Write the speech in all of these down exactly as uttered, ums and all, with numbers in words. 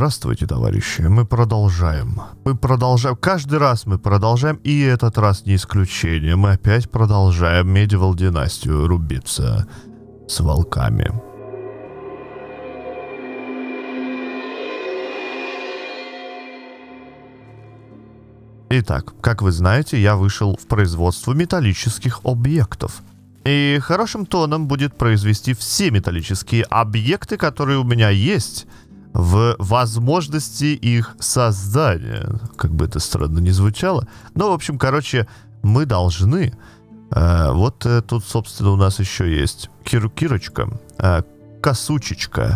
Здравствуйте, товарищи. Мы продолжаем. Мы продолжаем. Каждый раз мы продолжаем, и этот раз не исключение. Мы опять продолжаем Medieval династию рубиться с волками. Итак, как вы знаете, я вышел в производство металлических объектов. И хорошим тоном будет произвести все металлические объекты, которые у меня есть, в возможности их создания. Как бы это странно ни звучало. Но, в общем, короче, мы должны... Э, вот э, тут, собственно, у нас еще есть кир кирочка, э, косучечка,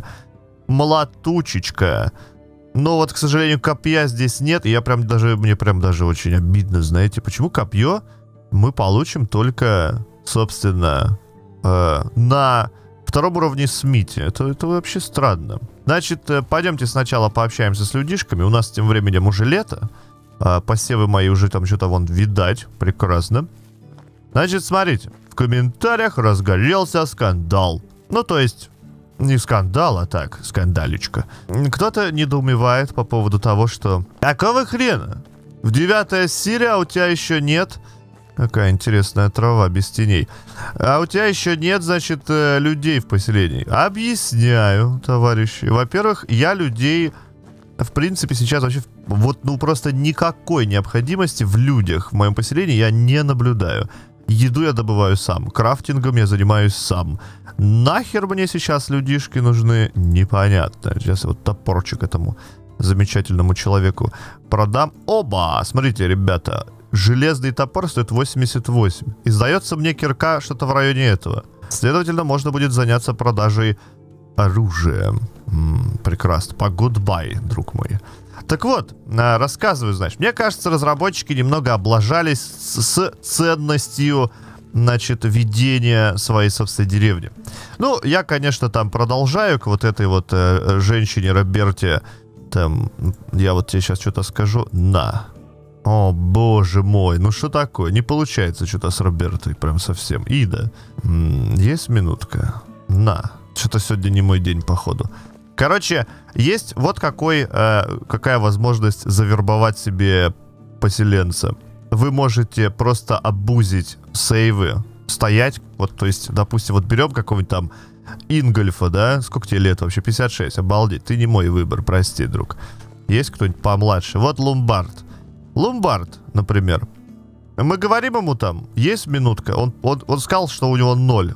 молотучечка. Но вот, к сожалению, копья здесь нет. И я прям даже... Мне прям даже очень обидно, знаете. Почему копье мы получим только, собственно, э, на... втором уровне Смити. Это, это вообще странно. Значит, пойдемте сначала пообщаемся с людишками. У нас тем временем уже лето. А, посевы мои уже там что-то вон видать. Прекрасно. Значит, смотрите. В комментариях разгорелся скандал. Ну, то есть, не скандал, а так, скандалечка. Кто-то недоумевает по поводу того, что... Какого хрена? В девятая серия, а у тебя еще нет... Какая интересная трава без теней. А у тебя еще нет, значит, людей в поселении. Объясняю, товарищи. Во-первых, я людей, в принципе, сейчас вообще вот, ну, просто никакой необходимости в людях в моем поселении я не наблюдаю. Еду я добываю сам. Крафтингом я занимаюсь сам. Нахер мне сейчас людишки нужны? Непонятно. Сейчас вот топорчик этому замечательному человеку продам. Оба! Смотрите, ребята... Железный топор стоит восемьдесят восемь. И сдается мне кирка что-то в районе этого. Следовательно, можно будет заняться продажей оружия. М-м, прекрасно. По goodbye, друг мой. Так вот, рассказываю, значит. Мне кажется, разработчики немного облажались с, с ценностью, значит, ведения своей собственной деревни. Ну, я, конечно, там продолжаю к вот этой вот э, женщине Роберте. Там, я вот тебе сейчас что-то скажу. На. О, боже мой, ну что такое? Не получается что-то с Робертой, прям совсем. Ида, м-м, есть минутка? На, что-то сегодня не мой день, походу. Короче, есть вот какой, э, какая возможность завербовать себе поселенца. Вы можете просто абузить сейвы, стоять, вот, то есть, допустим, вот берем какого-нибудь там Ингольфа, да? Сколько тебе лет вообще? пятьдесят шесть, обалдеть, ты не мой выбор, прости, друг. Есть кто-нибудь помладше? Вот Ломбард. Ломбард, например. Мы говорим ему там, есть минутка. Он, он, он сказал, что у него ноль.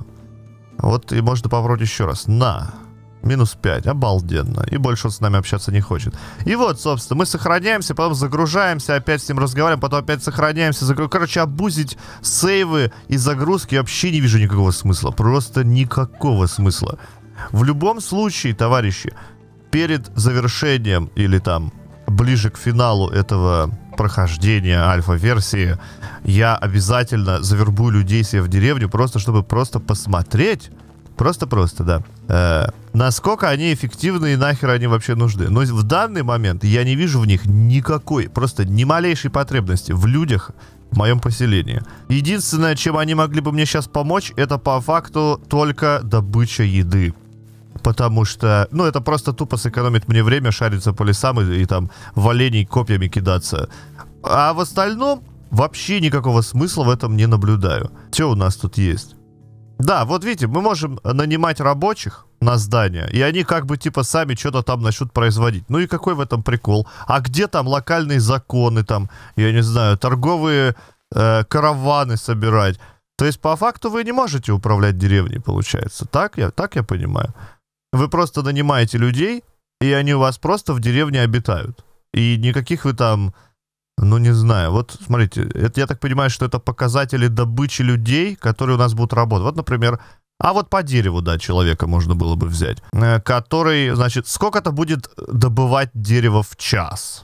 Вот и можно попробовать еще раз. На. Минус пять. Обалденно. И больше он с нами общаться не хочет. И вот, собственно, мы сохраняемся, потом загружаемся, опять с ним разговариваем, потом опять сохраняемся. Загруж... Короче, абузить сейвы и загрузки вообще не вижу никакого смысла. Просто никакого смысла. В любом случае, товарищи, перед завершением или там ближе к финалу этого прохождения альфа-версии я обязательно завербую людей себе в деревню, просто чтобы просто посмотреть, просто-просто, да, э, насколько они эффективны и нахер они вообще нужны. Но в данный момент я не вижу в них никакой, просто ни малейшей потребности в людях в моем поселении. Единственное, чем они могли бы мне сейчас помочь, это по факту только добыча еды. Потому что, ну, это просто тупо сэкономит мне время шариться по лесам и, и там в оленей копьями кидаться. А в остальном вообще никакого смысла в этом не наблюдаю. Что у нас тут есть? Да, вот видите, мы можем нанимать рабочих на здание, и они как бы типа сами что-то там начнут производить. Ну и какой в этом прикол? А где там локальные законы, там, я не знаю, торговые э, караваны собирать? То есть по факту вы не можете управлять деревней, получается. Так я, так я понимаю. Вы просто нанимаете людей, и они у вас просто в деревне обитают. И никаких вы там, ну не знаю, вот смотрите, это, я так понимаю, что это показатели добычи людей, которые у нас будут работать. Вот, например, а вот по дереву, да, человека можно было бы взять, э, который, значит, сколько-то будет добывать дерево в час.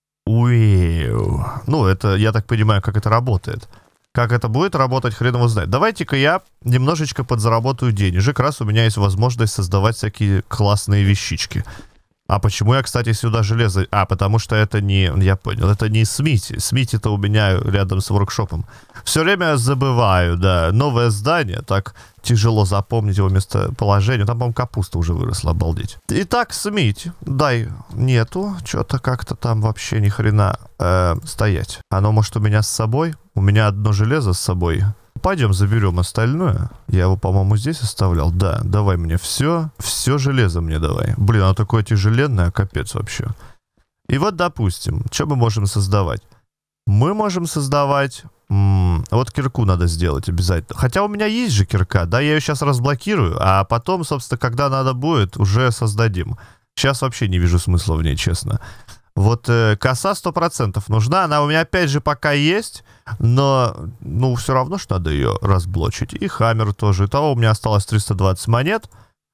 Уэу. Ну, это, я так понимаю, как это работает. Как это будет работать, хрен его знает. Давайте-ка я немножечко подзаработаю денежек, раз у меня есть возможность создавать всякие классные вещички. А почему я, кстати, сюда железо... А, потому что это не... Я понял, это не Смити. Смити-то у меня рядом с воркшопом. Все время забываю, да. Новое здание, так... тяжело запомнить его местоположение. Там, по-моему, капуста уже выросла, обалдеть. Итак, Смить, дай. Нету. Что-то как-то там вообще ни хрена э, стоять. Оно, может, у меня с собой? У меня одно железо с собой. Пойдем заберем остальное. Я его, по-моему, здесь оставлял. Да, давай мне все. Все железо мне давай. Блин, оно такое тяжеленное, капец вообще. И вот, допустим, что мы можем создавать? Мы можем создавать... Вот кирку надо сделать обязательно. Хотя у меня есть же кирка, да, я ее сейчас разблокирую, а потом, собственно, когда надо будет, уже создадим. Сейчас вообще не вижу смысла в ней, честно. Вот э, коса сто процентов нужна, она у меня опять же пока есть, но, ну, все равно, что надо ее разблочить. И хаммер тоже. Итого у меня осталось триста двадцать монет.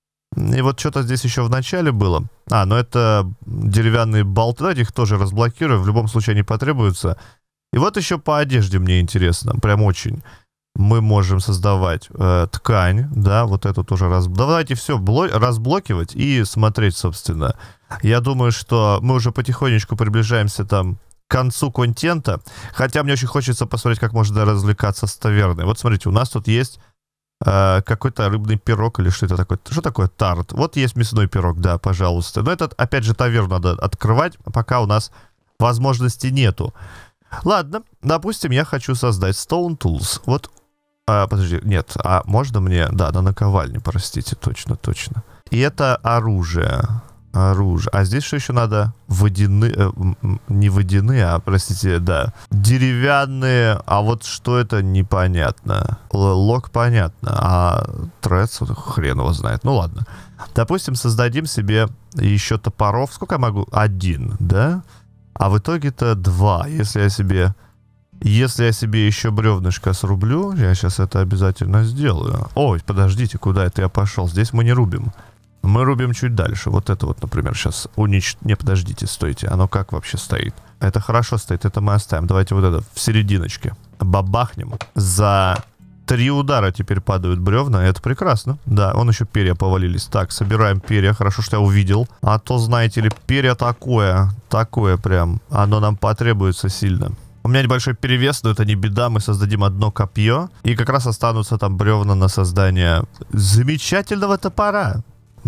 И вот что-то здесь еще в начале было. А, ну это деревянные болты, давайте их тоже разблокирую, в любом случае они потребуются. И вот еще по одежде мне интересно, прям очень. Мы можем создавать э, ткань, да, вот эту тоже раз... Давайте все разблокивать и смотреть, собственно. Я думаю, что мы уже потихонечку приближаемся там к концу контента. Хотя мне очень хочется посмотреть, как можно развлекаться с таверной. Вот смотрите, у нас тут есть э, какой-то рыбный пирог или что это такое? Что такое тарт? Вот есть мясной пирог, да, пожалуйста. Но этот, опять же, таверну надо открывать, пока у нас возможности нету. Ладно, допустим, я хочу создать Stone Tools. Вот, а, подожди, нет, а можно мне... Да, на наковальне, простите, точно, точно. И это оружие. Оружие. А здесь что еще надо? Водяные... Э, не водяные, а, простите, да. Деревянные. А вот что это, непонятно. Лок понятно. А трец, хрен его знает. Ну ладно. Допустим, создадим себе еще топоров. Сколько я могу? Один, да? А в итоге-то два. Если я себе... Если я себе еще бревнышко срублю, я сейчас это обязательно сделаю. Ой, подождите, куда это я пошел? Здесь мы не рубим. Мы рубим чуть дальше. Вот это вот, например, сейчас унич... Не, подождите, стойте. Оно как вообще стоит? Это хорошо стоит, это мы оставим. Давайте вот это в серединочке бабахнем. За три удара теперь падают бревна. Это прекрасно. Да, вон еще перья повалились. Так, собираем перья. Хорошо, что я увидел. А то, знаете ли, перья такое. Такое прям. Оно нам потребуется сильно. У меня небольшой перевес, но это не беда. Мы создадим одно копье. И как раз останутся там бревна на создание замечательного топора.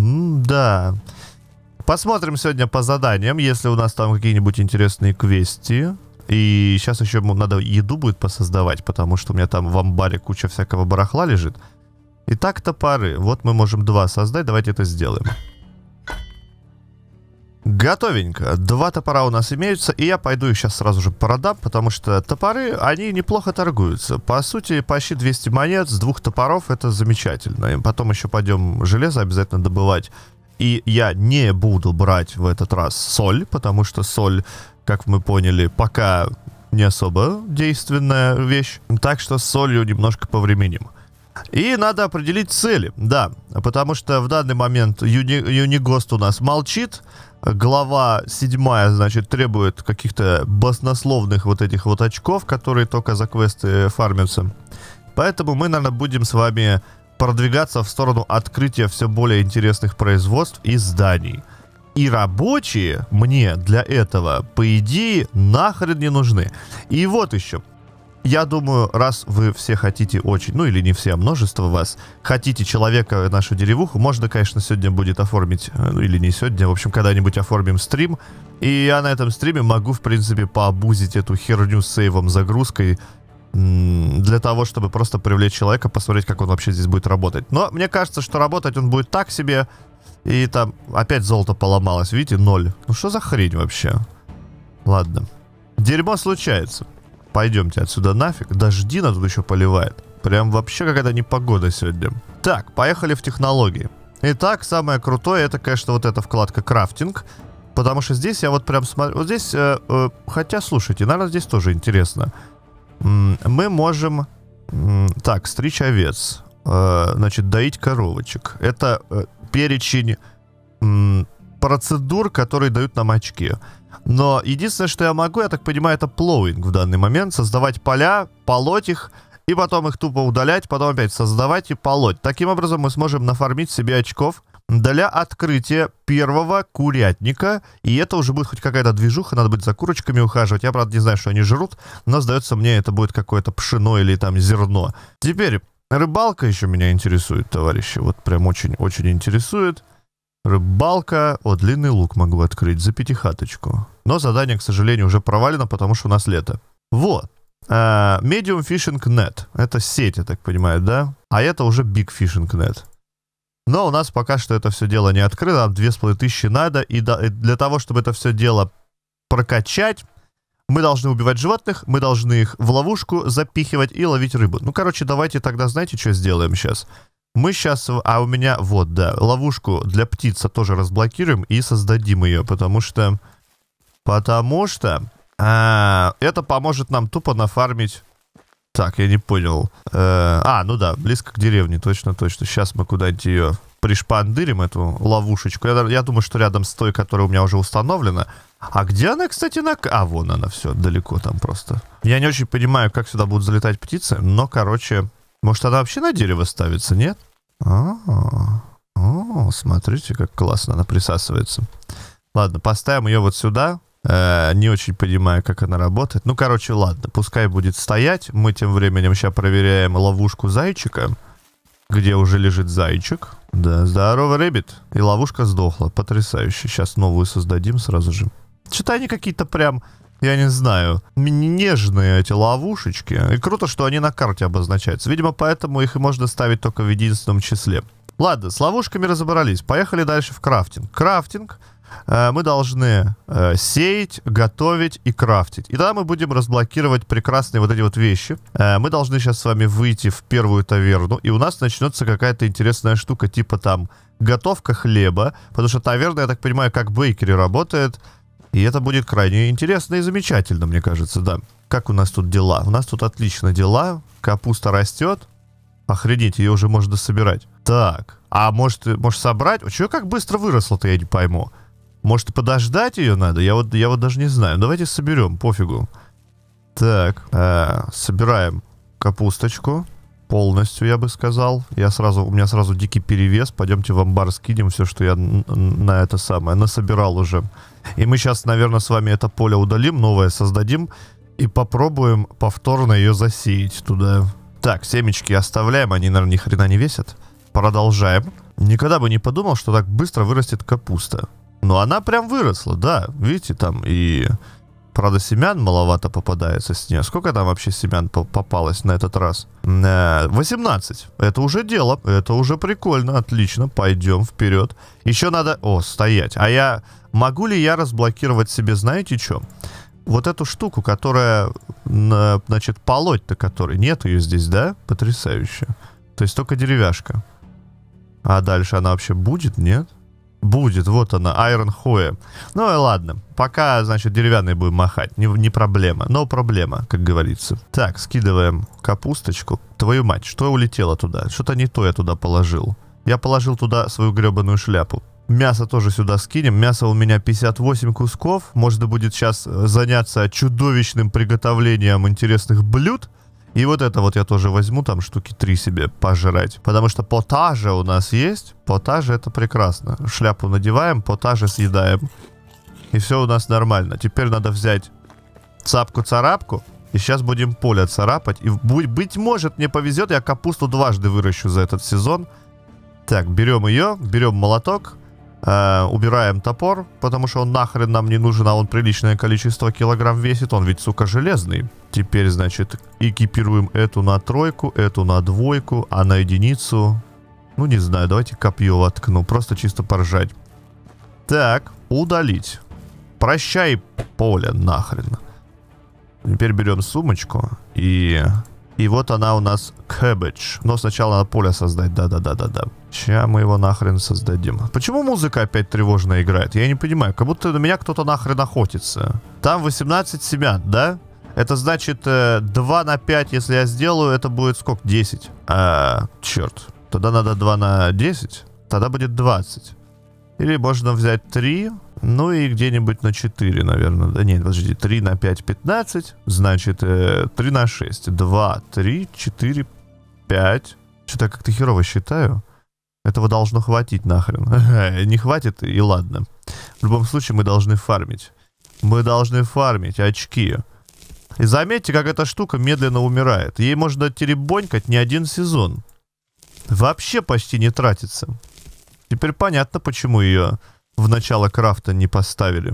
М-да. Посмотрим сегодня по заданиям, если у нас там какие-нибудь интересные квести. И сейчас еще надо еду будет посоздавать, потому что у меня там в амбаре куча всякого барахла лежит. Итак, топоры. Вот мы можем два создать. Давайте это сделаем. Готовенько. Два топора у нас имеются, и я пойду их сейчас сразу же продам, потому что топоры, они неплохо торгуются. По сути, почти двести монет с двух топоров, это замечательно. И потом еще пойдем железо обязательно добывать. И я не буду брать в этот раз соль, потому что соль, как мы поняли, пока не особо действенная вещь. Так что с солью немножко повременим. И надо определить цели, да, потому что в данный момент Юни, Юнигост у нас молчит. Глава седьмая, значит, требует каких-то баснословных вот этих вот очков, которые только за квесты фармятся. Поэтому мы, наверное, будем с вами продвигаться в сторону открытия все более интересных производств и зданий. И рабочие мне для этого, по идее, нахрен не нужны. И вот еще. Я думаю, раз вы все хотите очень, ну или не все, а множество вас, хотите человека, нашу деревуху, можно, конечно, сегодня будет оформить, ну или не сегодня, в общем, когда-нибудь оформим стрим. И я на этом стриме могу, в принципе, пообузить эту херню с сейвом, загрузкой, для того, чтобы просто привлечь человека, посмотреть, как он вообще здесь будет работать. Но мне кажется, что работать он будет так себе, и там опять золото поломалось, видите, ноль. Ну что за хрень вообще? Ладно. Дерьмо случается. Пойдемте отсюда нафиг. Дождина тут еще поливает. Прям вообще какая-то непогода сегодня. Так, поехали в технологии. Итак, самое крутое, это, конечно, вот эта вкладка крафтинг. Потому что здесь я вот прям смотрю... Вот здесь... Э, э, хотя, слушайте, наверное, здесь тоже интересно. М -м, мы можем... М -м, так, стричь овец. Э, значит, доить коровочек. Это э, перечень... М процедур, которые дают нам очки. Но единственное, что я могу, я так понимаю, это плоуинг в данный момент. Создавать поля, полоть их, и потом их тупо удалять, потом опять создавать и полоть. Таким образом мы сможем нафармить себе очков для открытия первого курятника. И это уже будет хоть какая-то движуха, надо будет за курочками ухаживать. Я, правда, не знаю, что они жрут, но, сдается мне, это будет какое-то пшено или там зерно. Теперь... Рыбалка еще меня интересует, товарищи. Вот прям очень-очень интересует. Рыбалка. О, длинный лук могу открыть за пятихаточку. Но задание, к сожалению, уже провалено, потому что у нас лето. Вот. Uh, Medium Fishing Net. Это сеть, я так понимаю, да? А это уже Big Fishing Net. Но у нас пока что это все дело не открыто. Нам две с половиной тысячи надо. И для того, чтобы это все дело прокачать, мы должны убивать животных, мы должны их в ловушку запихивать и ловить рыбу. Ну, короче, давайте тогда, знаете, что сделаем сейчас? Мы сейчас... А у меня... Вот, да. Ловушку для птицы тоже разблокируем и создадим ее, потому что... Потому что... А, это поможет нам тупо нафармить... Так, я не понял. Э, а, ну да, близко к деревне, точно-точно. Сейчас мы куда-нибудь ее пришпандырим, эту ловушечку. Я, я думаю, что рядом с той, которая у меня уже установлена. А где она, кстати, на... А, вон она, все, далеко там просто. Я не очень понимаю, как сюда будут залетать птицы, но, короче... Может, она вообще на дерево ставится, нет? О, о, смотрите, как классно она присасывается. Ладно, поставим ее вот сюда. Э, не очень понимаю, как она работает. Ну, короче, ладно, пускай будет стоять. Мы тем временем сейчас проверяем ловушку зайчика, где уже лежит зайчик. Да, здорово, ребят. И ловушка сдохла. Потрясающе. Сейчас новую создадим сразу же. Что-то они какие-то прям, я не знаю, нежные эти ловушечки. И круто, что они на карте обозначаются. Видимо, поэтому их и можно ставить только в единственном числе. Ладно, с ловушками разобрались. Поехали дальше в крафтинг. Крафтинг. Э, мы должны э, сеять, готовить и крафтить. И тогда мы будем разблокировать прекрасные вот эти вот вещи. Э, мы должны сейчас с вами выйти в первую таверну. И у нас начнется какая-то интересная штука, типа там готовка хлеба. Потому что таверна, я так понимаю, как бейкери работает. И это будет крайне интересно и замечательно, мне кажется, да. Как у нас тут дела? У нас тут отлично дела. Капуста растет. Охренеть, ее уже можно собирать. Так, а может, может собрать? Чего как быстро выросло-то, я не пойму. Может, подождать ее надо? Я вот, я вот даже не знаю. Давайте соберем, пофигу. Так, э, собираем капусточку. Полностью, я бы сказал. Я сразу, у меня сразу дикий перевес. Пойдемте в амбар скинем все, что я на это самое насобирал уже. И мы сейчас, наверное, с вами это поле удалим, новое создадим. И попробуем повторно ее засеять туда. Так, семечки оставляем. Они, наверное, ни хрена не весят. Продолжаем. Никогда бы не подумал, что так быстро вырастет капуста. Но она прям выросла, да. Видите, там и... Правда, семян маловато попадается с нее. Сколько там вообще семян попалось на этот раз? восемнадцать. Это уже дело. Это уже прикольно. Отлично. Пойдем вперед. Еще надо... О, стоять. А я... Могу ли я разблокировать себе, знаете что? Вот эту штуку, которая... Значит, полоть-то которой. Нет ее здесь, да? Потрясающе. То есть только деревяшка. А дальше она вообще будет, нет? Будет, вот она, Iron Hoe. Ну и ладно, пока, значит, деревянный будем махать, не, не проблема, но проблема, как говорится. Так, скидываем капусточку. Твою мать, что улетело туда? Что-то не то я туда положил. Я положил туда свою гребаную шляпу. Мясо тоже сюда скинем. Мясо у меня пятьдесят восемь кусков. Можно будет сейчас заняться чудовищным приготовлением интересных блюд. И вот это вот я тоже возьму, там штуки три себе пожрать. Потому что потажа у нас есть. Потажа это прекрасно. Шляпу надеваем, потажа съедаем. И все у нас нормально. Теперь надо взять цапку-царапку. И сейчас будем поле царапать. И быть может мне повезет, я капусту дважды выращу за этот сезон. Так, берем ее, берем молоток. Э, убираем топор, потому что он нахрен нам не нужен, а он приличное количество килограмм весит. Он ведь, сука, железный. Теперь, значит, экипируем эту на тройку, эту на двойку, а на единицу... Ну, не знаю, давайте копье воткну, просто чисто поржать. Так, удалить. Прощай, поле, нахрен. Теперь берем сумочку и... И вот она у нас cabbage. Но сначала надо поле создать, да-да-да-да-да. Сейчас мы его нахрен создадим. Почему музыка опять тревожно играет? Я не понимаю, как будто на меня кто-то нахрен охотится. Там восемнадцать семян, да? Это значит э, два на пять, если я сделаю, это будет сколько? десять. А, черт. Тогда надо два на десять. Тогда будет двадцать. Или можно взять три. Ну и где-нибудь на четыре, наверное. Да нет, подожди. три на пять, пятнадцать. Значит, э, три на шесть. два, три, четыре, пять. Что-то я как-то херово считаю. Этого должно хватить нахрен. Не хватит, и ладно. В любом случае, мы должны фармить. Мы должны фармить очки. И заметьте, как эта штука медленно умирает. Ей можно теребонькать не один сезон. Вообще почти не тратится. Теперь понятно, почему ее в начало крафта не поставили.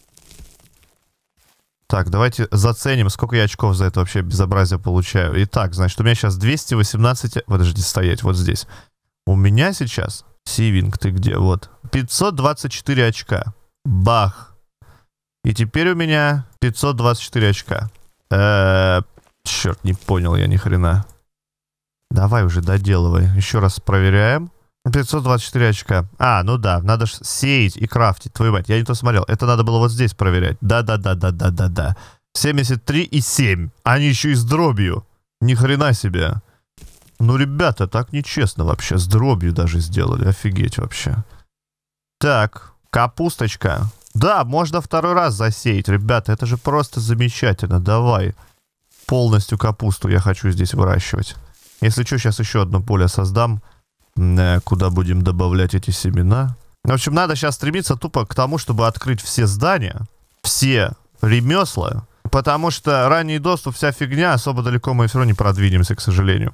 Так, давайте заценим, сколько я очков за это вообще безобразие получаю. Итак, значит, у меня сейчас двести восемнадцать... Подожди, стоять, вот здесь. У меня сейчас... Сивинг, ты где? Вот. пятьсот двадцать четыре очка. Бах. И теперь у меня пятьсот двадцать четыре очка. Эээ... Черт, не понял я ни хрена. Давай уже доделывай. Еще раз проверяем. пятьсот двадцать четыре очка. А, ну да, надо же сеять и крафтить. Твою мать, я не то смотрел. Это надо было вот здесь проверять. Да-да-да-да-да-да-да. семьдесят три и семь. Они еще и с дробью. Ни хрена себе. Ну, ребята, так нечестно вообще. С дробью даже сделали. Офигеть вообще. Так, капусточка. Да, можно второй раз засеять. Ребята, это же просто замечательно. Давай. Полностью капусту я хочу здесь выращивать. Если что, сейчас еще одно поле создам, куда будем добавлять эти семена. В общем, надо сейчас стремиться тупо к тому, чтобы открыть все здания, все ремесла, потому что ранний доступ, вся фигня, особо далеко мы все равно не продвинемся, к сожалению.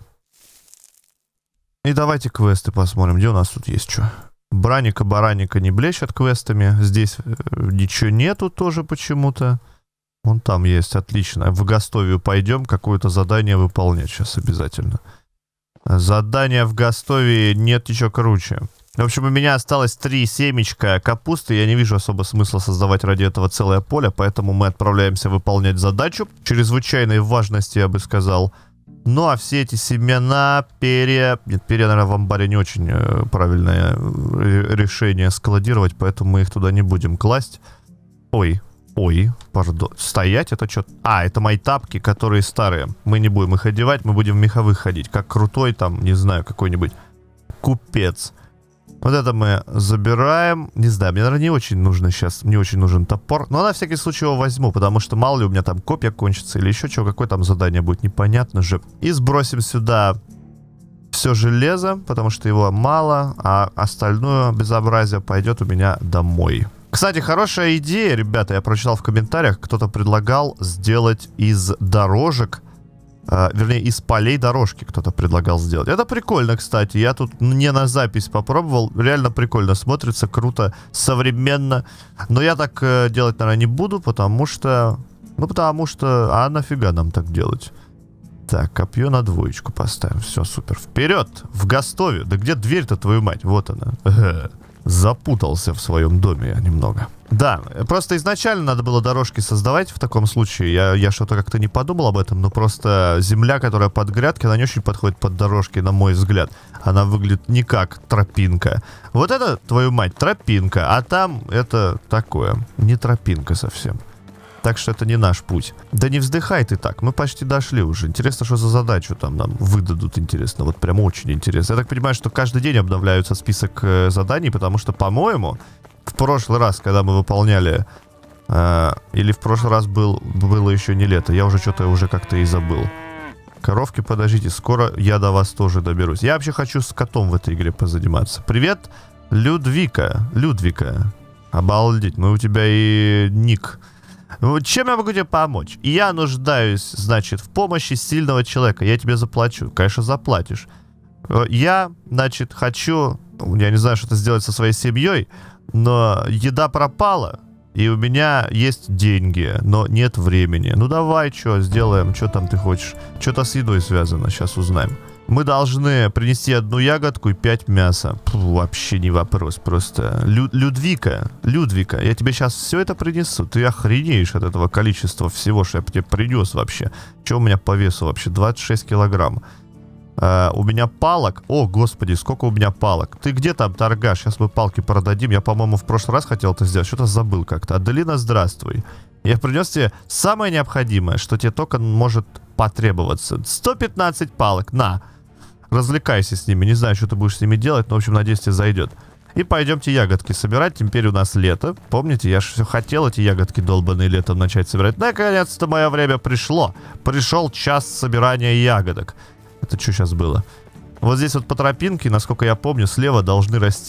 И давайте квесты посмотрим, где у нас тут есть что. Браника-бараника не блещет квестами, здесь ничего нету тоже почему-то. Вон там есть, отлично. В Гастовию пойдем, какое-то задание выполнять сейчас обязательно. Задания в Гастовии нет ничего круче. В общем, у меня осталось три семечка капусты. Я не вижу особо смысла создавать ради этого целое поле, поэтому мы отправляемся выполнять задачу. Чрезвычайной важности, я бы сказал. Ну, а все эти семена, перья... Нет, перья, наверное, в амбаре не очень э, правильное решение складировать, поэтому мы их туда не будем класть. Ой, ой, пардон. Стоять, это что? А, это мои тапки, которые старые. Мы не будем их одевать, мы будем в меховых ходить. Как крутой там, не знаю, какой-нибудь купец. Вот это мы забираем. Не знаю, мне, наверное, не очень нужно сейчас, не очень нужен топор. Но на всякий случай его возьму, потому что мало ли у меня там копья кончится или еще чего, какое там задание будет, непонятно же. И сбросим сюда все железо, потому что его мало, а остальное безобразие пойдет у меня домой. Кстати, хорошая идея, ребята, я прочитал в комментариях, кто-то предлагал сделать из дорожек, э, вернее, из полей дорожки кто-то предлагал сделать. Это прикольно, кстати, я тут не на запись попробовал, реально прикольно смотрится, круто, современно. Но я так э, делать, наверное, не буду, потому что... Ну, потому что... А нафига нам так делать? Так, копье на двоечку поставим, все, супер. Вперед, в Гастовию. Да где дверь-то, твою мать? Вот она. Запутался в своем доме я немного. Да, просто изначально надо было дорожки создавать в таком случае. Я, я что-то как-то не подумал об этом, но просто земля, которая под грядки, она не очень подходит под дорожки, на мой взгляд. Она выглядит не как тропинка. Вот это, твою мать, тропинка, а там это такое, не тропинка совсем. Так что это не наш путь. Да не вздыхай ты так, мы почти дошли уже. Интересно, что за задачу там нам выдадут, интересно. Вот прям очень интересно. Я так понимаю, что каждый день обновляются список э, заданий, потому что, по-моему, в прошлый раз, когда мы выполняли... Э, или в прошлый раз был, было еще не лето. Я уже что-то уже как-то и забыл. Коровки, подождите, скоро я до вас тоже доберусь. Я вообще хочу с котом в этой игре позаниматься. Привет, Людвика. Людвика. Обалдеть, ну у тебя и ник... Чем я могу тебе помочь? Я нуждаюсь, значит, в помощи сильного человека. Я тебе заплачу. Конечно, заплатишь. Я, значит, хочу... Я не знаю, что-то сделать со своей семьей, но еда пропала, и у меня есть деньги, но нет времени. Ну давай, что, сделаем, что там ты хочешь. Что-то с едой связано, сейчас узнаем. Мы должны принести одну ягодку и пять мяса. Фу, вообще не вопрос, просто. Лю Людвика, Людвика, я тебе сейчас все это принесу. Ты охренеешь от этого количества всего, что я тебе принес вообще. Что у меня по весу вообще? двадцать шесть килограмм. А, у меня палок. О, господи, сколько у меня палок. Ты где там, торгаш? Сейчас мы палки продадим. Я, по-моему, в прошлый раз хотел это сделать. Что-то забыл как-то. Аделина, здравствуй. Я принес тебе самое необходимое, что тебе только может потребоваться. сто пятнадцать палок. На. Развлекайся с ними. Не знаю, что ты будешь с ними делать, но, в общем, надеюсь, тебе зайдет. И пойдемте ягодки собирать. Теперь у нас лето. Помните, я же все хотел эти ягодки долбаные летом начать собирать. Наконец-то мое время пришло. Пришел час собирания ягодок. Это что сейчас было? Вот здесь вот по тропинке, насколько я помню, слева должны расти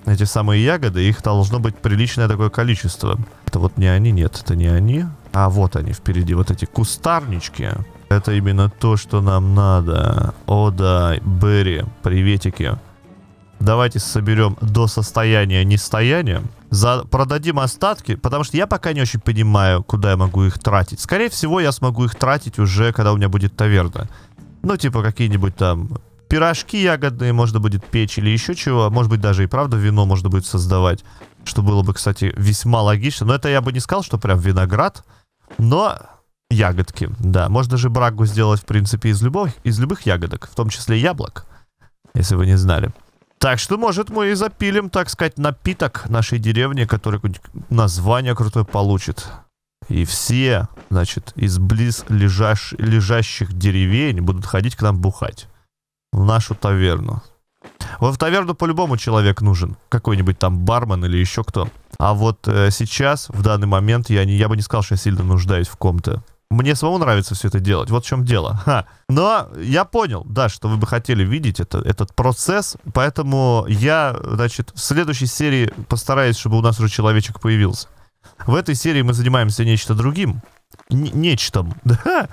эти самые ягоды. Их должно быть приличное такое количество. Это вот не они, нет, это не они. А вот они впереди, вот эти кустарнички. Это именно то, что нам надо. О да, Берри, приветики. Давайте соберем до состояния нестояния. За... Продадим остатки, потому что я пока не очень понимаю, куда я могу их тратить. Скорее всего, я смогу их тратить уже, когда у меня будет таверна. Ну, типа какие-нибудь там пирожки ягодные можно будет печь или еще чего. Может быть, даже и правда вино можно будет создавать. Что было бы, кстати, весьма логично. Но это я бы не сказал, что прям виноград. Но ягодки, да. Можно даже брагу сделать, в принципе, из любых, из любых ягодок. В том числе яблок, если вы не знали. Так что, может, мы и запилим, так сказать, напиток нашей деревни, который название крутое получит. И все, значит, из близ лежащ... лежащих деревень будут ходить к нам бухать. В нашу таверну. Вот в таверну по-любому человек нужен. Какой-нибудь там бармен или еще кто. А вот э, сейчас, в данный момент, я, не, я бы не сказал, что я сильно нуждаюсь в ком-то. Мне самому нравится все это делать. Вот в чем дело. Ха. Но я понял, да, что вы бы хотели видеть это, этот процесс. Поэтому я, значит, в следующей серии постараюсь, чтобы у нас уже человечек появился. В этой серии мы занимаемся нечто другим. Н нечто. Да.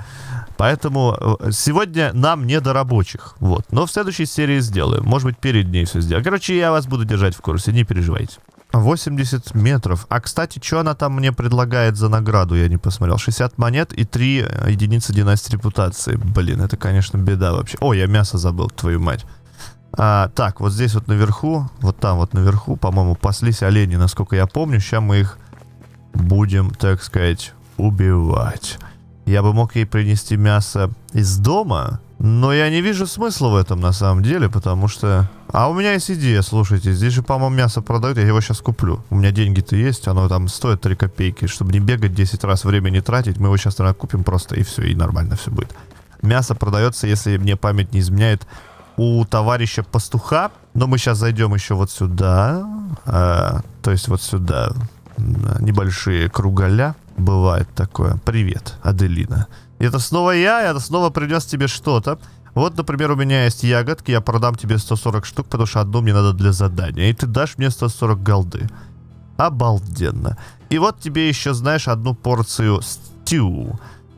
Поэтому сегодня нам не до рабочих. Вот. Но в следующей серии сделаем. Может быть, перед ней все сделаем. Короче, я вас буду держать в курсе, не переживайте. восемьдесят метров. А, кстати, что она там мне предлагает за награду, я не посмотрел. шестьдесят монет и три единицы династии репутации. Блин, это, конечно, беда вообще. О, я мясо забыл, твою мать. А, так, вот здесь вот наверху, вот там вот наверху, по-моему, паслись олени, насколько я помню. Сейчас мы их будем, так сказать, убивать. Я бы мог ей принести мясо из дома, но я не вижу смысла в этом на самом деле, потому что... А у меня есть идея, слушайте, здесь же, по-моему, мясо продают, я его сейчас куплю. У меня деньги-то есть, оно там стоит три копейки. Чтобы не бегать десять раз, время не тратить, мы его сейчас, наверное, купим просто, и все, и нормально все будет. Мясо продается, если мне память не изменяет, у товарища пастуха. Но мы сейчас зайдем еще вот сюда, а, то есть вот сюда. Небольшие круголя. Бывает такое. Привет, Аделина. Это снова я, это снова принес тебе что-то. Вот, например, у меня есть ягодки, я продам тебе сто сорок штук, потому что одну мне надо для задания. И ты дашь мне сто сорок голды. Обалденно. И вот тебе еще, знаешь, одну порцию стю.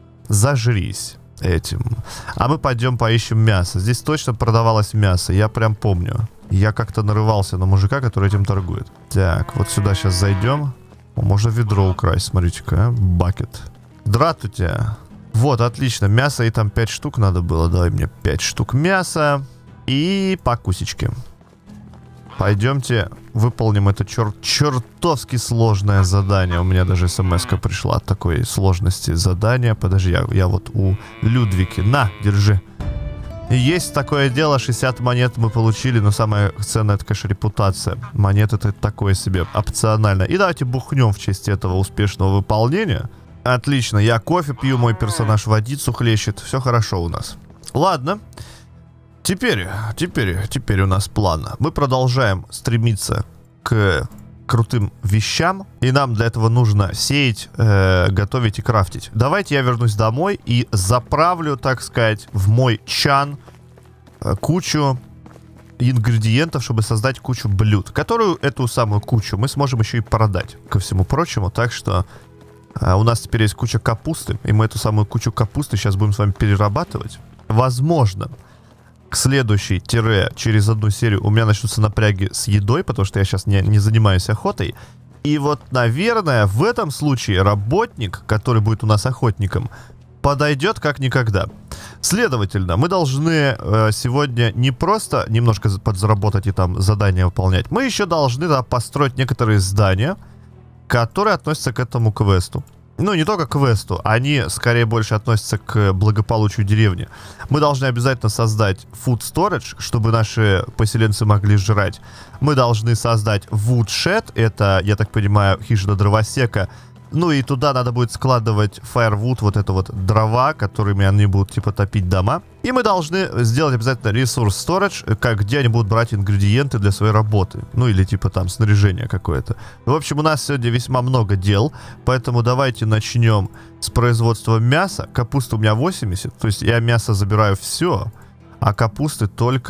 Зажрись этим. А мы пойдем поищем мясо. Здесь точно продавалось мясо, я прям помню. Я как-то нарывался на мужика, который этим торгует. Так, вот сюда сейчас зайдем. О, можно ведро украсть, смотрите-ка, а? Бакет. Здравствуйте. Вот, отлично. Мясо и там пять штук надо было. Давай мне пять штук мяса. И по кусечке. Пойдемте выполним это чер чертовски сложное задание. У меня даже смс-ка пришла от такой сложности задания. Подожди, я, я вот у Людвики. На, держи. Есть такое дело, шестьдесят монет мы получили, но самое ценное, это, конечно, репутация. Монет это такое себе, опционально. И давайте бухнем в честь этого успешного выполнения. Отлично, я кофе пью, мой персонаж водицу хлещет. Все хорошо у нас. Ладно. Теперь, теперь, теперь у нас план. Мы продолжаем стремиться к крутым вещам. И нам для этого нужно сеять, э, готовить и крафтить. Давайте я вернусь домой и заправлю, так сказать, в мой чан э, кучу ингредиентов, чтобы создать кучу блюд. Которую, эту самую кучу, мы сможем еще и продать, ко всему прочему. Так что э, у нас теперь есть куча капусты. И мы эту самую кучу капусты сейчас будем с вами перерабатывать. Возможно, к следующей тире через одну серию у меня начнутся напряги с едой, потому что я сейчас не, не занимаюсь охотой. И вот, наверное, в этом случае работник, который будет у нас охотником, подойдет как никогда. Следовательно, мы должны э, сегодня не просто немножко подзаработать и там задания выполнять, мы еще должны да, построить некоторые здания, которые относятся к этому квесту. Ну, не только к квесту, они скорее больше относятся к благополучию деревни. Мы должны обязательно создать food storage, чтобы наши поселенцы могли жрать. Мы должны создать woodshed, это, я так понимаю, хижина дровосека. Ну и туда надо будет складывать firewood, вот это вот дрова, которыми они будут типа топить дома. И мы должны сделать обязательно resource storage, как, где они будут брать ингредиенты для своей работы. Ну или типа там снаряжение какое-то. В общем, у нас сегодня весьма много дел, поэтому давайте начнем с производства мяса. Капуста у меня восемьдесят, то есть я мясо забираю все, а капусты только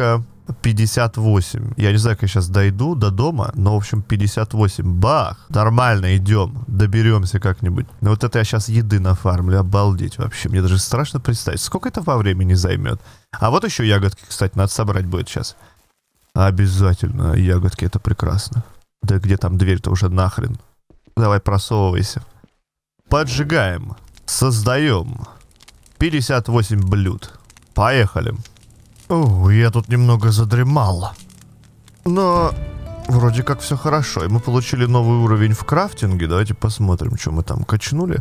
пятьдесят восемь. Я не знаю, как я сейчас дойду до дома, но, в общем, пятьдесят восемь. Бах! Нормально, идем. Доберемся как-нибудь. Ну, вот это я сейчас еды нафармлю. Обалдеть вообще. Мне даже страшно представить, сколько это по времени займет. А вот еще ягодки, кстати, надо собрать будет сейчас. Обязательно. Ягодки, это прекрасно. Да где там дверь-то уже нахрен? Давай, просовывайся. Поджигаем. Создаем. пятьдесят восемь блюд. Поехали. О, я тут немного задремал. Но вроде как все хорошо. И мы получили новый уровень в крафтинге. Давайте посмотрим, что мы там качнули.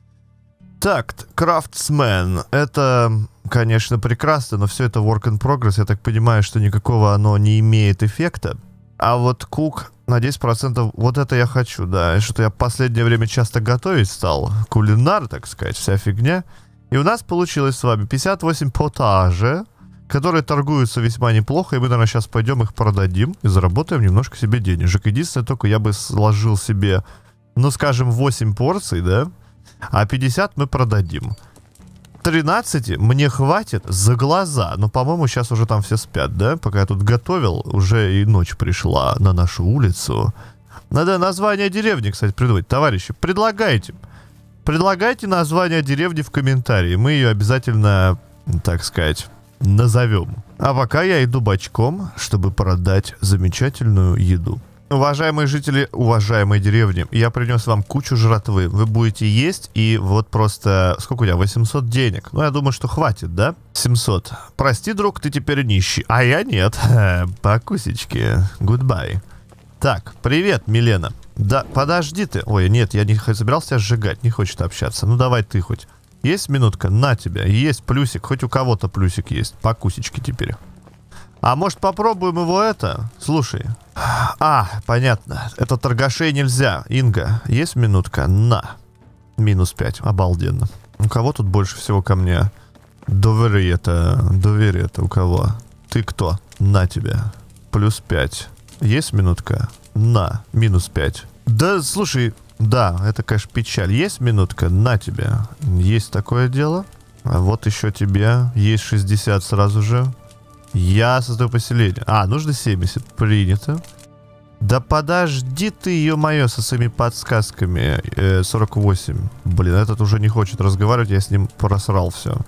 Так, крафтсмен. Это, конечно, прекрасно, но все это work in progress. Я так понимаю, что никакого оно не имеет эффекта. А вот кук на десять процентов, вот это я хочу, да. Что-то я в последнее время часто готовить стал. Кулинар, так сказать, вся фигня. И у нас получилось с вами пятьдесят восемь потажей, которые торгуются весьма неплохо, и мы, наверное, сейчас пойдем их продадим и заработаем немножко себе денежек. Единственное, только я бы сложил себе, ну, скажем, восемь порций, да, а пятьдесят мы продадим. тринадцать мне хватит за глаза, но, по-моему, сейчас уже там все спят, да? Пока я тут готовил, уже и ночь пришла на нашу улицу. Надо название деревни, кстати, придумать. Товарищи, предлагайте. Предлагайте название деревни в комментарии. Мы ее обязательно, так сказать, назовем. А пока я иду бочком, чтобы продать замечательную еду. Уважаемые жители, уважаемой деревни, я принес вам кучу жратвы. Вы будете есть, и вот просто... Сколько у тебя? восемьсот денег. Ну, я думаю, что хватит, да? семьсот. Прости, друг, ты теперь нищий. А я нет. Покусечки. Goodbye. Так, привет, Милена. Да, подожди ты. Ой, нет, я не собирался тебя сжигать, не хочет общаться. Ну, давай ты хоть. Есть минутка? На тебя. Есть плюсик. Хоть у кого-то плюсик есть. Покусечки теперь. А может попробуем его это? Слушай. А, понятно. Это торгашей нельзя. Инга, есть минутка? На. Минус пять. Обалденно. У кого тут больше всего ко мне доверие это? Доверие это у кого? Ты кто? На тебя. Плюс пять. Есть минутка? На. Минус пять. Да, слушай... Да, это, конечно, печаль. Есть минутка? На тебя. Есть такое дело. А вот еще тебе. Есть шестьдесят сразу же. Я создаю поселение. А, нужно семьдесят. Принято. Да подожди ты, ё-моё, со своими подсказками. Э, сорок восемь. Блин, этот уже не хочет разговаривать. Я с ним просрал все.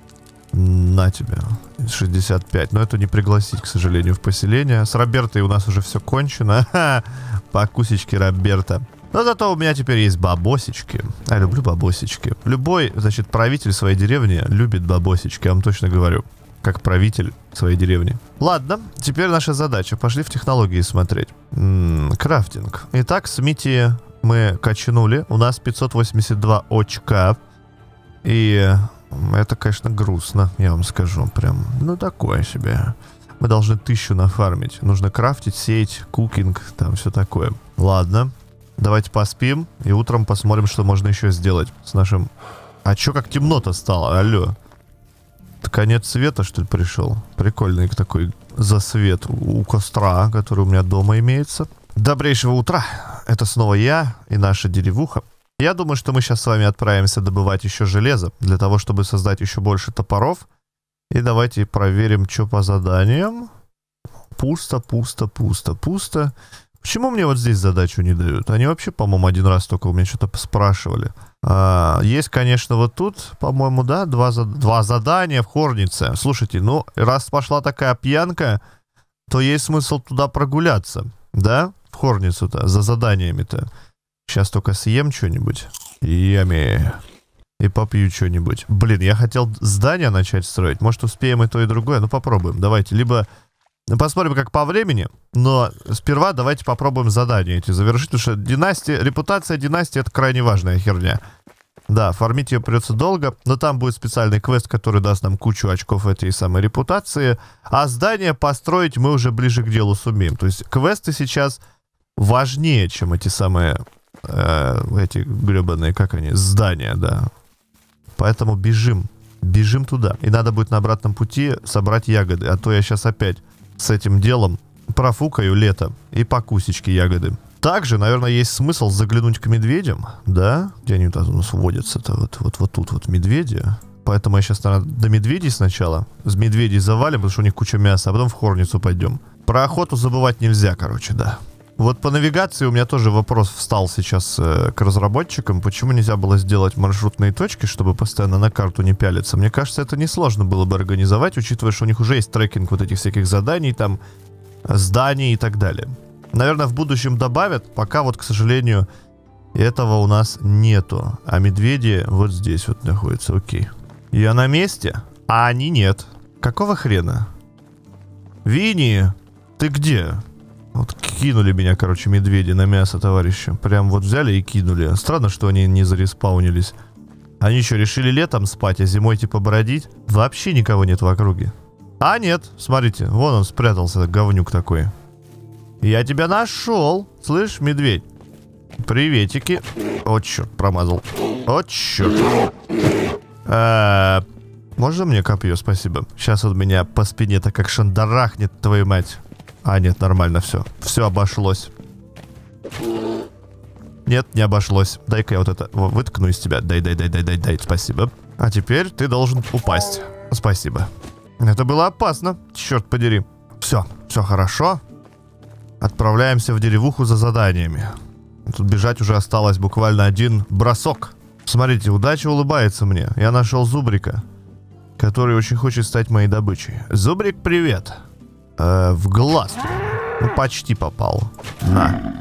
На тебя. шестьдесят пять. Но это не пригласить, к сожалению, в поселение. С Робертой у нас уже все кончено. Покусечки Роберта. Но зато у меня теперь есть бабосечки. Я люблю бабосечки. Любой, значит, правитель своей деревни любит бабосечки, я вам точно говорю. Как правитель своей деревни. Ладно, теперь наша задача. Пошли в технологии смотреть. М-м, крафтинг. Итак, Смити мы качнули. У нас пятьсот восемьдесят два очка. И это, конечно, грустно, я вам скажу. Прям, ну, такое себе. Мы должны тысячу нафармить. Нужно крафтить, сеять, кукинг, там все такое. Ладно. Давайте поспим, и утром посмотрим, что можно еще сделать с нашим... А чё, как темно-то стало? Алло. Это конец света, что ли, пришел? Прикольный такой засвет у костра, который у меня дома имеется. Добрейшего утра. Это снова я и наша деревуха. Я думаю, что мы сейчас с вами отправимся добывать еще железо, для того, чтобы создать еще больше топоров. И давайте проверим, что по заданиям. Пусто, пусто, пусто, пусто. Почему мне вот здесь задачу не дают? Они вообще, по-моему, один раз только у меня что-то спрашивали. А, есть, конечно, вот тут, по-моему, да, два, за... два задания в Хорнице. Слушайте, ну, раз пошла такая пьянка, то есть смысл туда прогуляться, да? В Хорницу-то, за заданиями-то. Сейчас только съем что-нибудь. Ями. И попью что-нибудь. Блин, я хотел здание начать строить. Может, успеем и то, и другое? Ну, попробуем. Давайте. Либо... Посмотрим, как по времени, но сперва давайте попробуем задания эти завершить, потому что династия, репутация династии — это крайне важная херня. Да, фармить ее придется долго, но там будет специальный квест, который даст нам кучу очков этой самой репутации, а здание построить мы уже ближе к делу сумеем. То есть квесты сейчас важнее, чем эти самые, э, эти гребаные, как они, здания, да. Поэтому бежим, бежим туда. И надо будет на обратном пути собрать ягоды, а то я сейчас опять... с этим делом профукаю лето и покусечки ягоды. Также, наверное, есть смысл заглянуть к медведям, да? Где они у нас водятся-то? Вот, вот, вот тут вот медведи. Поэтому я сейчас, наверное, до медведей сначала. С медведей завалим, потому что у них куча мяса, а потом в Хорницу пойдем. Про охоту забывать нельзя, короче, да. Вот по навигации у меня тоже вопрос встал сейчас э, к разработчикам. Почему нельзя было сделать маршрутные точки, чтобы постоянно на карту не пялиться? Мне кажется, это несложно было бы организовать, учитывая, что у них уже есть трекинг вот этих всяких заданий, там, зданий и так далее. Наверное, в будущем добавят, пока вот, к сожалению, этого у нас нету. А медведи вот здесь вот находятся, окей. Я на месте, а они нет. Какого хрена? Винни, ты где? Вот кинули меня, короче, медведи на мясо, товарищи. Прям вот взяли и кинули. Странно, что они не зареспаунились. Они еще решили летом спать, а зимой типа бродить. Вообще никого нет в округе. А нет, смотрите, вон он спрятался, говнюк такой. Я тебя нашел, слышь, медведь? Приветики. О, черт, промазал. О, черт. А, можно мне копье, спасибо. Сейчас он меня по спине-то как шандарахнет, твою мать. А, нет, нормально все. Все обошлось. Нет, не обошлось. Дай-ка я вот это выткну из тебя. Дай, дай, дай, дай, дай, дай. Спасибо. А теперь ты должен упасть. Спасибо. Это было опасно. Черт подери. Все, все хорошо. Отправляемся в деревуху за заданиями. Тут бежать уже осталось буквально один бросок. Смотрите, удача улыбается мне. Я нашел Зубрика, который очень хочет стать моей добычей. Зубрик, привет. Э, в глаз. Ну, почти попал. На.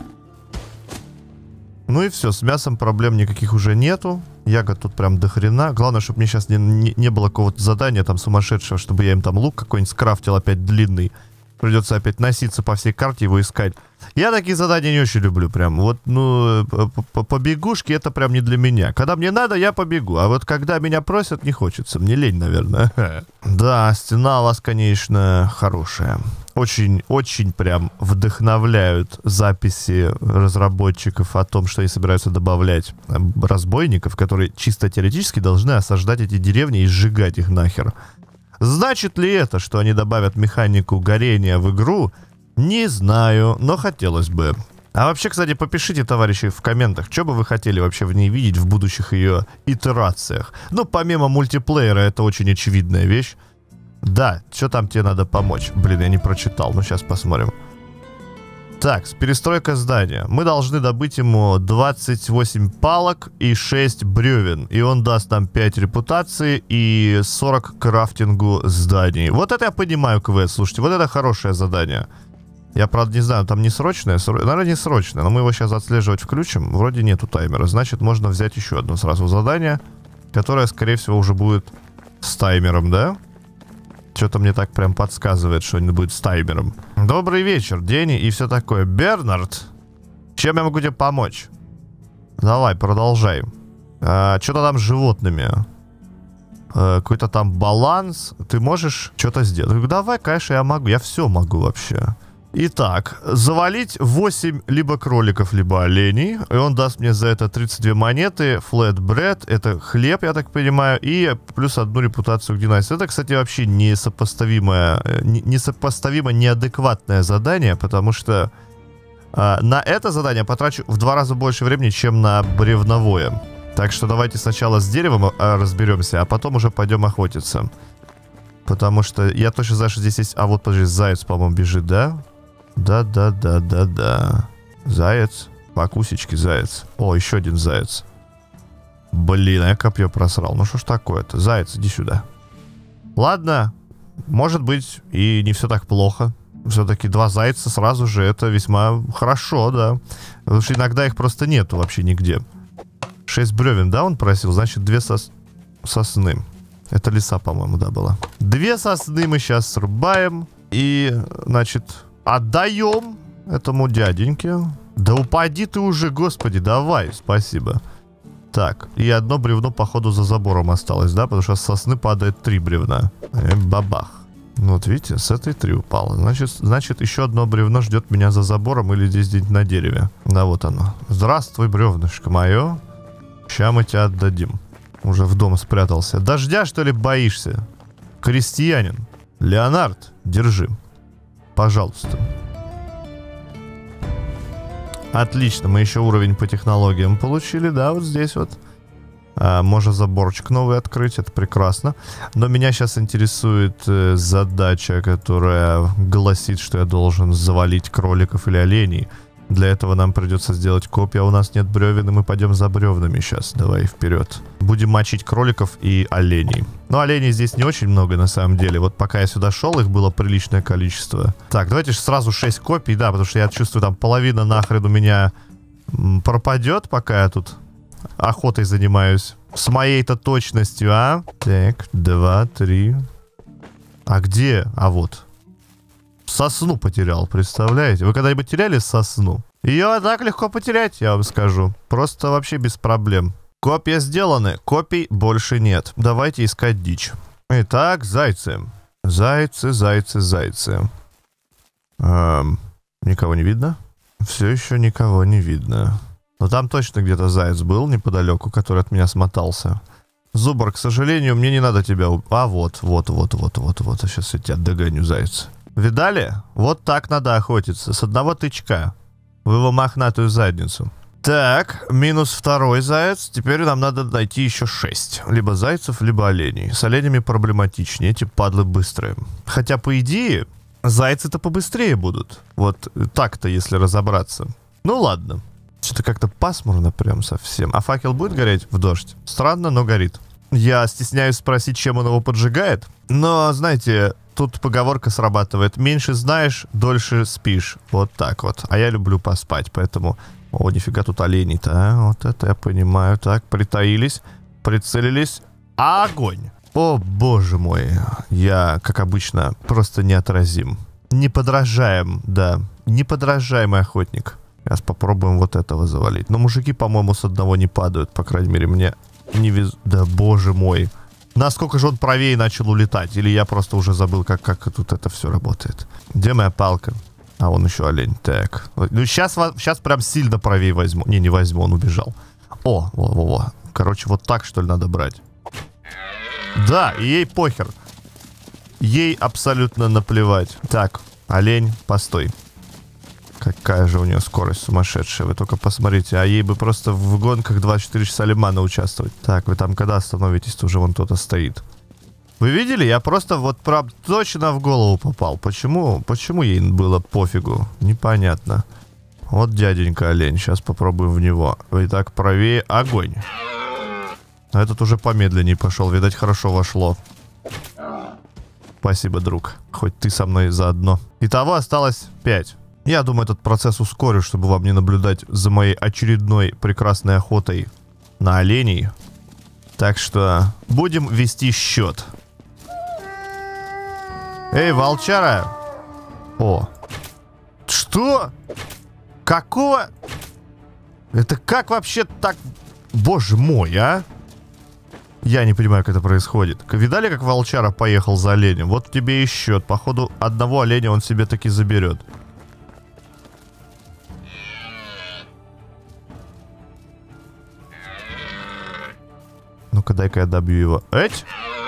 Ну и все, с мясом проблем никаких уже нету. Ягод тут прям до хрена. Главное, чтобы мне сейчас не, не, не было какого-то задания там сумасшедшего, чтобы я им там лук какой-нибудь скрафтил опять длинный. Придется опять носиться по всей карте, его искать. Я такие задания не очень люблю прям. Вот, ну, побегушки это прям не для меня. Когда мне надо, я побегу. А вот когда меня просят, не хочется. Мне лень, наверное. Да, стена у вас, конечно, хорошая. Очень, очень прям вдохновляют записи разработчиков о том, что они собираются добавлять разбойников, которые чисто теоретически должны осаждать эти деревни и сжигать их нахер. Значит ли это, что они добавят механику горения в игру? Не знаю, но хотелось бы. А вообще, кстати, попишите, товарищи, в комментах, что бы вы хотели вообще в ней видеть в будущих ее итерациях. Ну, помимо мультиплеера, это очень очевидная вещь. Да, что там тебе надо помочь? Блин, я не прочитал, ну сейчас посмотрим. Так, перестройка здания. Мы должны добыть ему двадцать восемь палок и шесть бревен. И он даст нам пять репутации и сорок крафтингу зданий. Вот это я понимаю, квест. Слушайте, вот это хорошее задание. Я, правда, не знаю, там не срочное. Сро... Наверное, не срочное, но мы его сейчас отслеживать включим. Вроде нету таймера. Значит, можно взять еще одно сразу задание, которое, скорее всего, уже будет с таймером, да? Что-то мне так прям подсказывает, что он будет с таймером. Добрый вечер, Дени и все такое. Бернард, чем я могу тебе помочь? Давай, продолжай. А, что-то там с животными. А, какой-то там баланс. Ты можешь что-то сделать? Давай, конечно, я могу. Я все могу вообще. Итак, завалить восемь либо кроликов, либо оленей. И он даст мне за это тридцать две монеты. Flatbread, это хлеб, я так понимаю. И плюс одну репутацию к династии. Это, кстати, вообще несопоставимое, несопоставимо неадекватное задание, потому что а, на это задание потрачу в два раза больше времени, чем на бревновое. Так что давайте сначала с деревом а, разберемся, а потом уже пойдем охотиться. Потому что я точно знаю, что здесь есть... А вот, подожди, заяц, по-моему, бежит, да? Да-да-да-да-да. Заяц. Покусечки, заяц. О, еще один заяц. Блин, а я копье просрал. Ну что ж такое-то? Заяц, иди сюда. Ладно. Может быть, и не все так плохо. Все-таки два зайца сразу же, это весьма хорошо, да. Потому что иногда их просто нету вообще нигде. Шесть бревен, да, он просил? Значит, две сос... сосны. Это лиса, по-моему, да, была. Две сосны мы сейчас срубаем. И, значит, отдаем этому дяденьке. Да упади ты уже, господи, давай, спасибо. Так, и одно бревно, походу, за забором осталось, да? Потому что с сосны падает три бревна. И бабах. Ну, вот видите, с этой три упало. Значит, значит, еще одно бревно ждет меня за забором или здесь где-нибудь на дереве. Да, вот оно. Здравствуй, бревнышко мое. Ща мы тебя отдадим. Уже в дом спрятался. Дождя, что ли, боишься? Крестьянин. Леонард, держи. Пожалуйста. Отлично, мы еще уровень по технологиям получили, да, вот здесь вот. А, можно заборчик новый открыть, это прекрасно. Но меня сейчас интересует э, задача, которая гласит, что я должен завалить кроликов или оленей. Для этого нам придется сделать копья. У нас нет бревен, и мы пойдем за бревнами сейчас. Давай вперед. Будем мочить кроликов и оленей. Но оленей здесь не очень много на самом деле. Вот пока я сюда шел, их было приличное количество. Так, давайте же сразу шесть копий, да, потому что я чувствую, там половина нахрен у меня пропадет, пока я тут охотой занимаюсь. С моей-то точностью, а? Так, два, три. А где? А вот. Сосну потерял, представляете? Вы когда-нибудь теряли сосну? Ее так легко потерять, я вам скажу. Просто вообще без проблем. Копья сделаны, копий больше нет. Давайте искать дичь. Итак, зайцы. Зайцы, зайцы, зайцы. Эм, никого не видно? Все еще никого не видно. Но там точно где-то заяц был неподалеку, который от меня смотался. Зубр, к сожалению, мне не надо тебя уб... А, вот, вот, вот, вот, вот, вот. А сейчас я тебя догоню, заяц. Видали? Вот так надо охотиться. С одного тычка. В его мохнатую задницу. Так, минус второй заяц. Теперь нам надо найти еще шесть. Либо зайцев, либо оленей. С оленями проблематичнее. Эти падлы быстрые. Хотя, по идее, зайцы-то побыстрее будут. Вот так-то, если разобраться. Ну, ладно. Что-то как-то пасмурно прям совсем. А факел будет гореть в дождь? Странно, но горит. Я стесняюсь спросить, чем он его поджигает. Но, знаете, тут поговорка срабатывает. Меньше знаешь, дольше спишь. Вот так вот. А я люблю поспать, поэтому... О, нифига тут оленей-то, а? Вот это я понимаю. Так, притаились, прицелились. Огонь! О, боже мой. Я, как обычно, просто неотразим. Неподражаем, да. Неподражаемый охотник. Сейчас попробуем вот этого завалить. Но мужики, по-моему, с одного не падают. По крайней мере, мне не вез... Да, боже мой. Насколько же он правее начал улетать? Или я просто уже забыл, как, как тут это все работает. Где моя палка? А, он еще олень. Так. Ну, сейчас, сейчас прям сильно правее возьму. Не, не возьму, он убежал. О, во-во-во. Короче, вот так, что ли, надо брать. Да, и ей похер. Ей абсолютно наплевать. Так, олень, постой. Какая же у нее скорость сумасшедшая. Вы только посмотрите. А ей бы просто в гонках двадцать четыре часа лимана участвовать. Так, вы там когда остановитесь? Уже вон кто-то стоит. Вы видели? Я просто вот прям точно в голову попал. Почему? Почему ей было пофигу? Непонятно. Вот дяденька олень. Сейчас попробуем в него. Итак, правее. Огонь. А этот уже помедленнее пошел. Видать, хорошо вошло. Спасибо, друг. Хоть ты со мной заодно. Итого осталось пять. Я думаю, этот процесс ускорю, чтобы вам не наблюдать за моей очередной прекрасной охотой на оленей. Так что будем вести счет. Эй, волчара! О. Что? Какого? Это как вообще так... Боже мой, а? Я не понимаю, как это происходит. Видали, как волчара поехал за оленем? Вот тебе и счет. Походу, одного оленя он себе таки заберет. Ну-ка, дай-ка я добью его. Эть!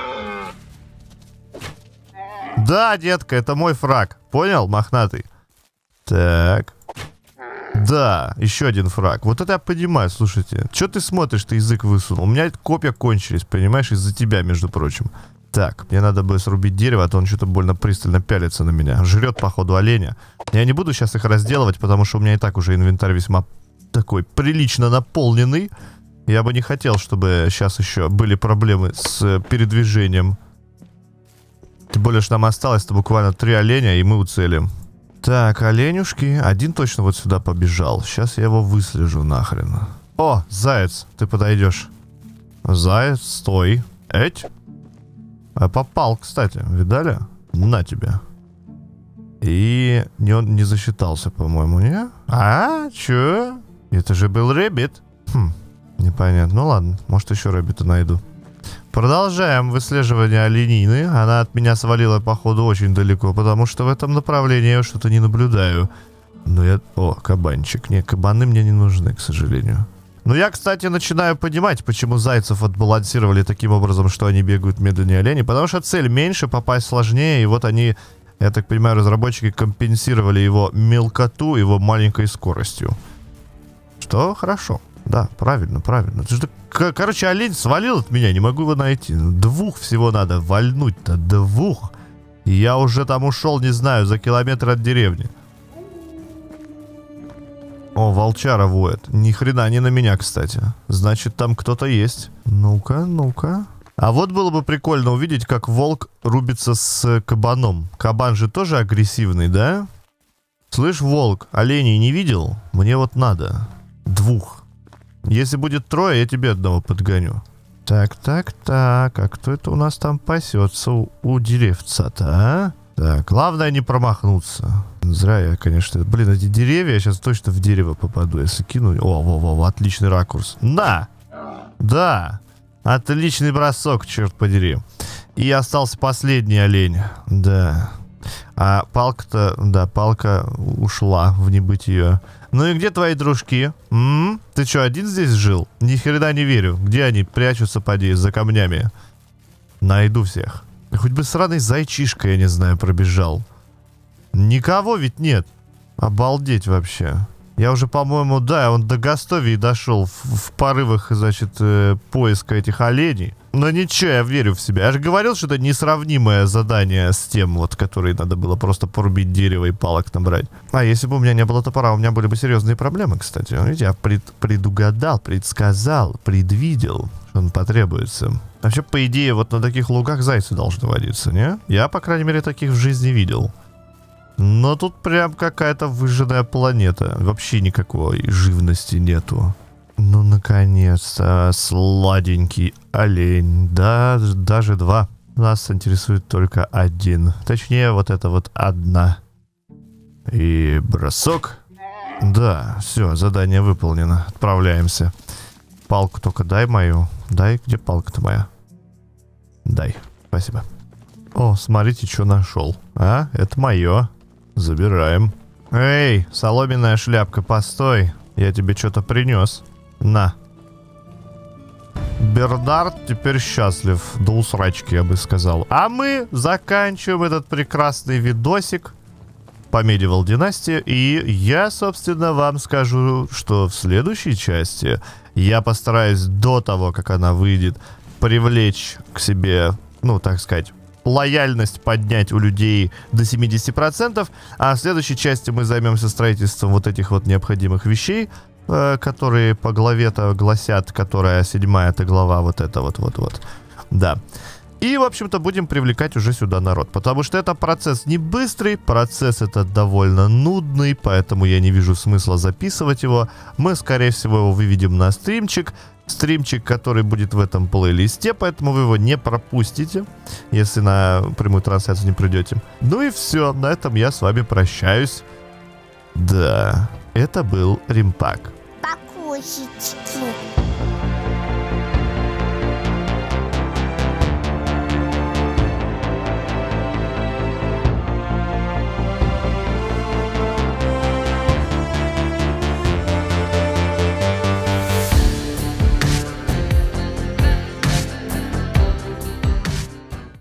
Да, детка, это мой фраг. Понял, мохнатый? Так. Да, еще один фраг. Вот это я понимаю, слушайте. Че ты смотришь, ты язык высунул? У меня копья кончились, понимаешь, из-за тебя, между прочим. Так, мне надо бы срубить дерево, а то он что-то больно пристально пялится на меня. Жрет, походу, оленя. Я не буду сейчас их разделывать, потому что у меня и так уже инвентарь весьма такой прилично наполненный. Я бы не хотел, чтобы сейчас еще были проблемы с передвижением. Тем более, что нам осталось-то буквально три оленя, и мы уцелим. Так, оленюшки. Один точно вот сюда побежал. Сейчас я его выслежу нахрен. О, заяц, ты подойдешь. Заяц, стой. Эть. А попал, кстати. Видали? На тебе. И не, он не засчитался, по-моему, не? А, чё? Это же был рэббит. Хм, непонятно. Ну ладно, может еще рэббита найду. Продолжаем выслеживание оленины. Она от меня свалила, походу, очень далеко, потому что в этом направлении я что-то не наблюдаю. Но я... О, кабанчик. Не, кабаны мне не нужны, к сожалению. Но я, кстати, начинаю понимать, почему зайцев отбалансировали таким образом, что они бегают медленнее оленей. Потому что цель меньше, попасть сложнее. И вот они, я так понимаю, разработчики компенсировали его мелкоту, его маленькой скоростью. Что хорошо. Да, правильно, правильно. Ты что, короче, олень свалил от меня, не могу его найти. Двух всего надо вальнуть-то, двух. И я уже там ушел, не знаю, за километр от деревни. О, волчара воет. Ни хрена не на меня, кстати. Значит, там кто-то есть. Ну-ка, ну-ка. А вот было бы прикольно увидеть, как волк рубится с кабаном. Кабан же тоже агрессивный, да? Слышь, волк, оленей не видел? Мне вот надо. Двух. Если будет трое, я тебе одного подгоню. Так, так, так. А кто это у нас там пасется у, у деревца-то, а? Так, главное не промахнуться. Зря я, конечно... Блин, эти деревья, я сейчас точно в дерево попаду, если кину. О, во, во, во, отличный ракурс. На! Да! Отличный бросок, черт подери. И остался последний олень. Да. А палка-то... Да, палка ушла в небытие. Ну и где твои дружки? М? Ты что, один здесь жил? Ни хрена не верю. Где они прячутся, поди, за камнями? Найду всех. Хоть бы сраный зайчишка, я не знаю, пробежал. Никого ведь нет. Обалдеть вообще. Я уже, по-моему, да, он до Гастовии дошел в, в порывах, значит, э, поиска этих оленей. Но ничего, я верю в себя. Я же говорил, что это несравнимое задание с тем, вот, которое надо было просто порубить дерево и палок набрать. А если бы у меня не было топора, у меня были бы серьезные проблемы, кстати. Видите, я пред, предугадал, предсказал, предвидел, что он потребуется. Вообще, по идее, вот на таких лугах зайцы должны водиться, не? Я, по крайней мере, таких в жизни видел. Но тут прям какая-то выжженная планета. Вообще никакой живности нету. Ну, наконец-то, сладенький олень. Да, даже два. Нас интересует только один. Точнее, вот это вот одна. И бросок. Да, все, задание выполнено. Отправляемся. Палку только дай мою. Дай, где палка-то моя? Дай, спасибо. О, смотрите, что нашел. А, это мое. Забираем. Эй, соломенная шляпка, постой. Я тебе что-то принес. На. Бернард теперь счастлив. До усрачки, я бы сказал. А мы заканчиваем этот прекрасный видосик по Medieval династии. И я, собственно, вам скажу, что в следующей части я постараюсь до того, как она выйдет, привлечь к себе, ну, так сказать, лояльность поднять у людей до семидесяти процентов, а в следующей части мы займемся строительством вот этих вот необходимых вещей, э, которые по главе-то гласят, которая седьмая-то глава, вот это вот-вот-вот. Да. И, в общем-то, будем привлекать уже сюда народ, потому что это процесс не быстрый, процесс этот довольно нудный, поэтому я не вижу смысла записывать его. Мы, скорее всего, его выведем на стримчик. Стримчик, который будет в этом плейлисте, поэтому вы его не пропустите, если на прямую трансляцию не придете. Ну и все, на этом я с вами прощаюсь. Да, это был Римпак. Покусечки.